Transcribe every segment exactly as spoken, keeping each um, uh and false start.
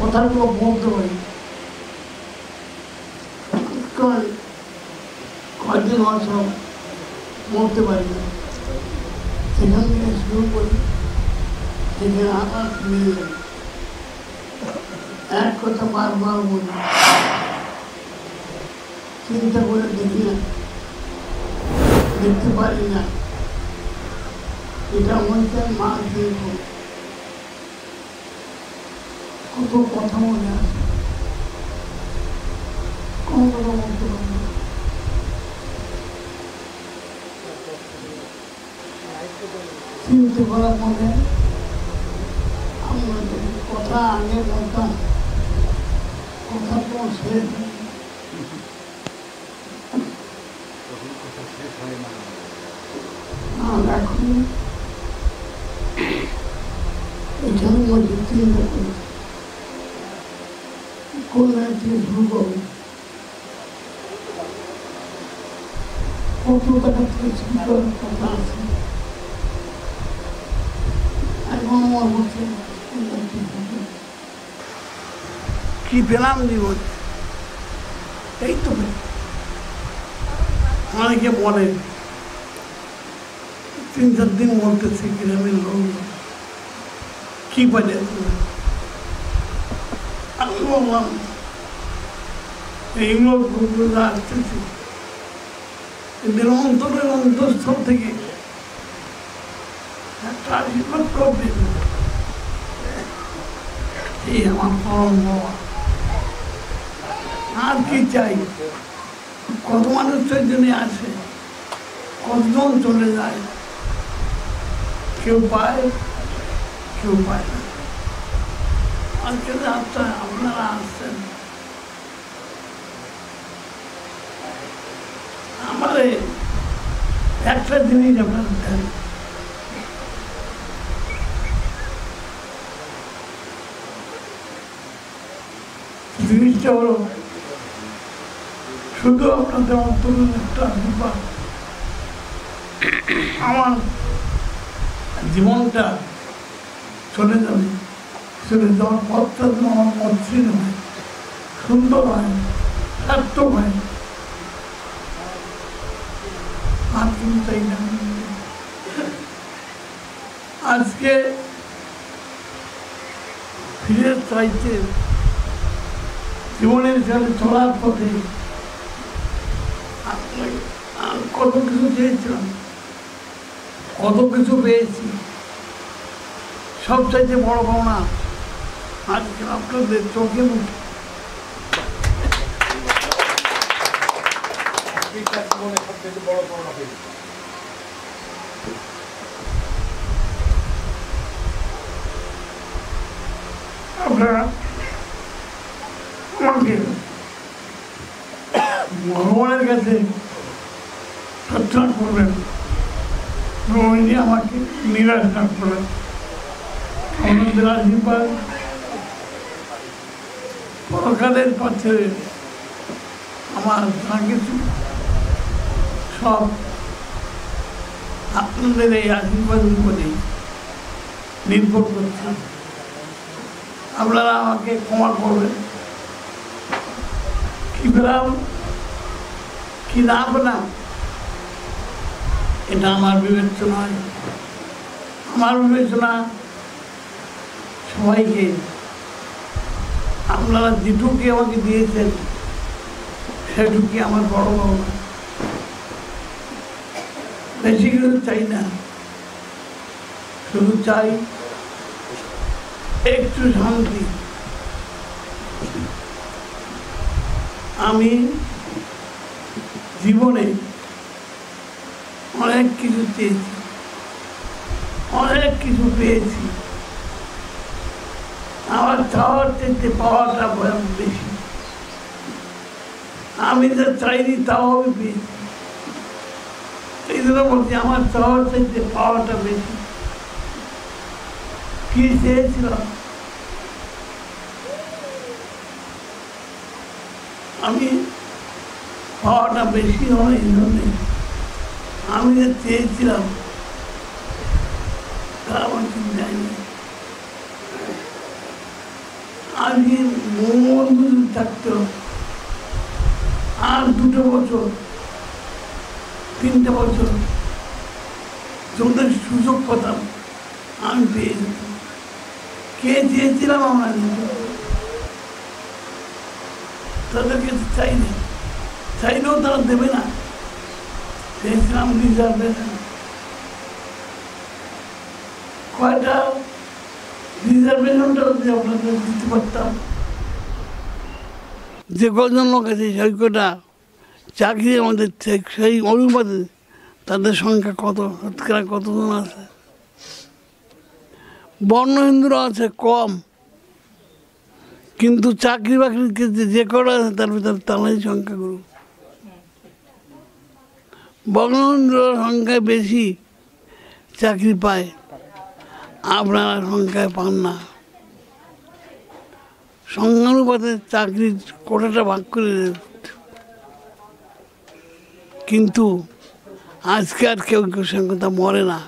কথাগুলো বলতে পারি। কয়েকদিন সব বলতে পারি না, সেখান থেকে শুরু করি, সেখানে আঘাত মিলে যায়। এক কথা বারবার বলি, চিন্তা করে দেখি না, দেখতে পারি না, এটা মনটা মা দিয়ে কত কথা মনে আছে, কোনো কথা বলতে পারি না। চিনতে পারা মনে আমরা কথা আগে বলতাম, কথা তো শেষ আর এখন এখানে মধ্যে চিন্তা করি কোন থেকে শুরু করবো, কত টাকা থেকে শুরু করার কথা আছে। এখন আমার হচ্ছে কি পেলাম জীবন, এই তো অনেকে বলে তিন চার দিন বলতেছে গ্রামের লোক কি পারে। আমি বললাম এইগুলো আসতেছি এদের অন্তরের অন্তঃস্থল থেকে একটা আশীর্বাদ করবে, এই আমার পরম বাবা। আর কি চাই? কত মানুষের জন্য আসে, কতজন চলে যায়, কেউ পায় কেউ পায় না। আজকে রাতটা আপনারা আসছেন, আমার একটা জিনিস আপনারা দেন, জিনিসটা হলো শুধু আপনাদের অন্তরের একটা আশীর্বাদ। আমার জীবনটা চলে যাবে, চলে যাওয়ার পথটা যেন আমার মসৃণ হয়, সুন্দর হয়, সার্থক হয়। আর কিন্তু চাই না। আজকে ফিরে চাইতে জীবনের সাথে চলার পথে কত কিছু চেয়েছিলাম, কত কিছু পেয়েছি, সব চাইতে বড় পাওনা আজকে আপনাদের চোখে মুখে। আপনারা আমাকে ভগবানের কাছে প্রার্থনা করবেন, উনি আমাকে নিরাশ না করেন। আমাদের আশীর্বাদ পরকালের পথে আমার যা কিছু সব আপনাদের এই আশীর্বাদের উপরেই নির্ভর করছে। আপনারা আমাকে ক্ষমা করবেন, কি পেলাম কি না পেলাম এটা আমার বিবেচনা নয়। আমার বিবেচনা সবাইকে আপনারা যেটুকু আমাকে দিয়েছেন সেটুকু আমার বড় পাওনা, বেশি কিছু চাই না, শুধু চাই একটু শান্তি। আমি জীবনে অনেক কিছু চেয়েছি, অনেক কিছু পেয়েছি, আমার চাওয়ার চাইতে পাওয়াটা বেশি। আমি যা চাইনি তাও আমি পেয়েছি, এই জন্য বলছি আমার চাওয়ার চাইতে পাওয়াটা বেশি। কি চেয়েছিলাম? আমি পাওয়াটা বেশি হয় এই জন্যে আমি যে চেয়েছিলাম তা আমার ঠিক যায়নি। আজকে বঙ্গবন্ধু যদি থাকতো আর দুটো বছর তিনটে বছর যোগদান সুযোগ পেতাম আমি পেয়ে যেতাম। কে চেয়েছিলাম আমরা তাদেরকে চাইনি, চাইলেও তারা দেবে না। চেয়েছিলাম রিজার্ভেশন, কয়টা রিজার্ভেশনটা যদি আপনাদের দিতে পারতাম, যে কজন লোক আছে সেই কটা চাকরি আমাদের সেই অনুপাতে তাদের সংখ্যা কত, শতকরা কতজন আছে? বর্ণ হিন্দুরা আছে কম, কিন্তু চাকরি বাকরির ক্ষেত্রে যে কটা আছে তার ভিতরে তারাই সংখ্যাগুরু। বর্ণ হিন্দুরা সংখ্যায় বেশি চাকরি পায়, আপনারা সংখ্যায় পান না। সংখ্যানুপাতে চাকরির কোটাটা ভাগ করে, কিন্তু আজকে আর কেউ কেউ সংখ্যা মরে না।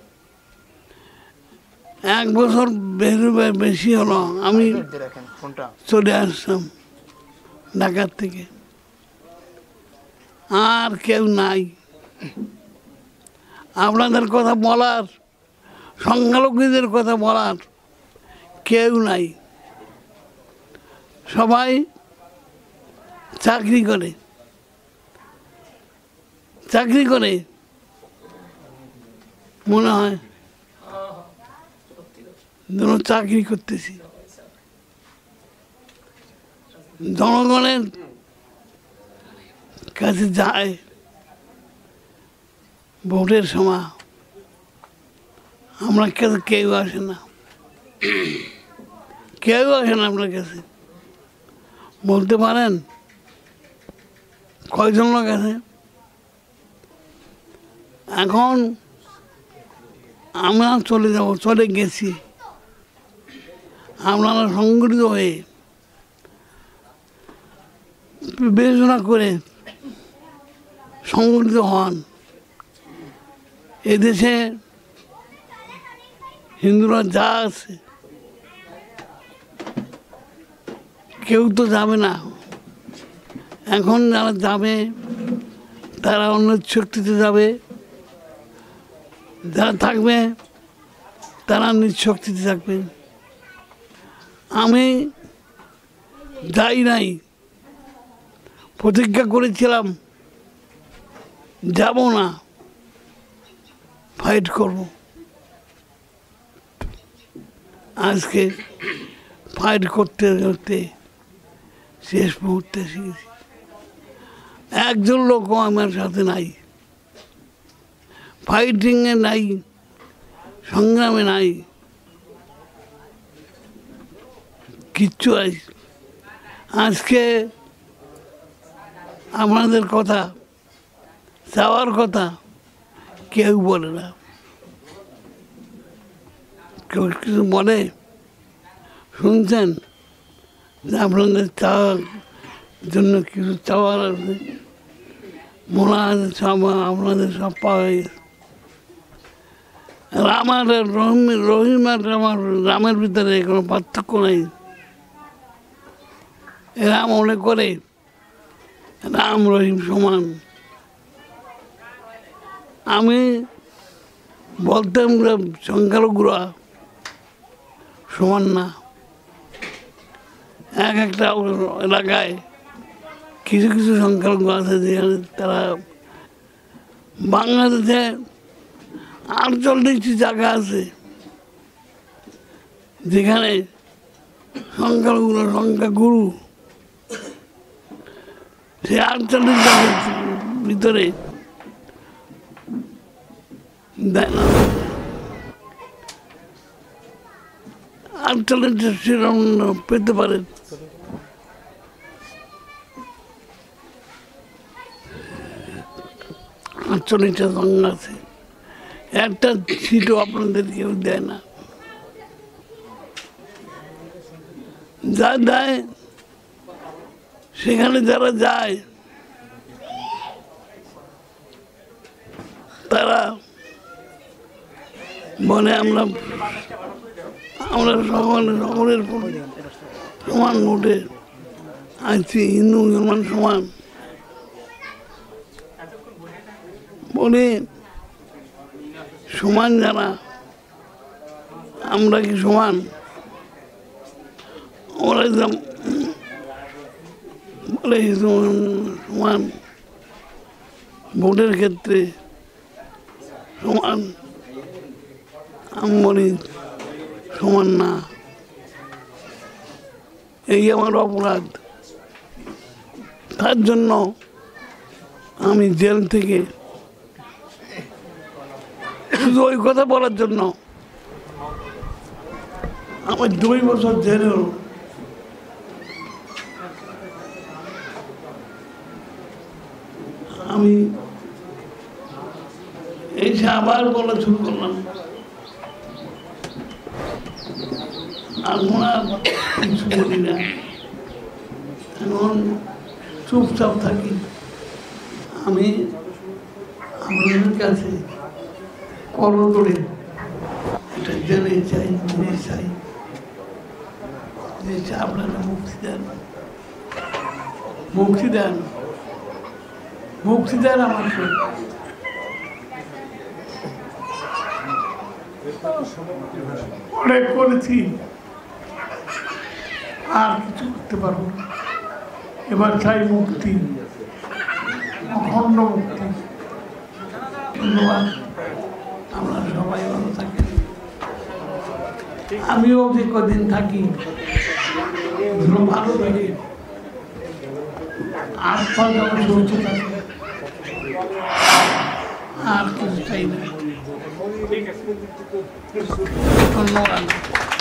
এক বছর বেশি হলো আমি চলে আসলাম ঢাকার থেকে, আর কেউ নাই আপনাদের কথা বলার, সংখ্যালঘুদের কথা বলার কেউ নাই। সবাই চাকরি করে, চাকরি করে মনে হয় যেন চাকরি করতেছি। জনগণের কাছে যায় ভোটের সময়, আমরা কাছে কেউ আসে না, কেউ আসে না আপনার কাছে। বলতে পারেন কয়জন লোক আছে? এখন আমরা চলে যাব, চলে গেছি, আপনারা সংগঠিত হয়ে বিবেচনা করে সংগঠিত হন। এদেশে হিন্দুরা যা আছে কেউ তো যাবে না। এখন যারা যাবে তারা অন্য শক্তিতে যাবে, যারা থাকবে তারা নিজ শক্তিতে থাকবে। আমি যাই নাই, প্রতিজ্ঞা করেছিলাম যাব না, ফাইট করব। আজকে ফাইট করতে করতে শেষ মুহূর্তে শিখেছি। একজন লোকও আমার সাথে নাই, ফাইটিংয়ে নাই, সংগ্রামে নাই, কিচ্ছু আজ আজকে আপনাদের কথা, চাওয়ার কথা কেউ বলে না। কেউ কিছু বলে শুনছেন যে আপনাদের চাওয়ার জন্য কিছু চাওয়ার আছে, মনে আছে সব আপনাদের সব পাওয়া গেছে। রাম আর রহিম, রহিম আর আমার রামের ভিতরে কোনো পার্থক্য নেই। এরা মনে করে রাম রহিম সমান। আমি বলতাম সংখ্যালঘুরা সমান না। এক একটা এলাকায় কিছু কিছু সংখ্যালঘু আছে যেখানে তারা, বাংলাদেশে আটচল্লিশটি জায়গা আছে যেখানে সংখ্যালঘুরা সংখ্যাগুরু। সে আটচল্লিশ জায়গার ভিতরে দেয় না, আটচল্লিশটা সেরকম পেতে পারে। আটচল্লিশটা সংখ্যা আছে, একটা সিটও আপনাদের কেউ দেয় না। যা দেয় সেখানে যারা যায় তারা বলে আমরা আমরা সকলে সকলের সমান ভোটে আছি, হিন্দু মুসলমান সমান বলে সমান যারা, আমরা কি সমান? ওরা একদম বলে সমান ভোটের ক্ষেত্রে সমান, আমি বলি সমান না। এই আমার অপরাধ। তার জন্য আমি জেল থেকে শুধু ওই কথা বলার জন্য আমার দুই বছর জেল হল। আমি এসে আবার বলা শুরু করলাম, এখন আর কিছু বলি না, এখন চুপচাপ থাকি। আমি আপনাদের কাছে করদরে এটা জেনে চাই, জিনিস চাই যে আপনারা মুক্তি দেন, মুক্তি দেন, মুক্তি দেন আমাকে। অনেক করেছি, আর কিছু করতে পারবো না। এবার চাই মুক্তি, অখণ্ড মুক্তি। ধন্যবাদ। আপনারা সবাই ভালো থাকেন। আমিও যে কদিন থাকি ভালো থাকে, আর পা যেমন চলতে থাকে, আর কিছু চাই না। ধন্যবাদ।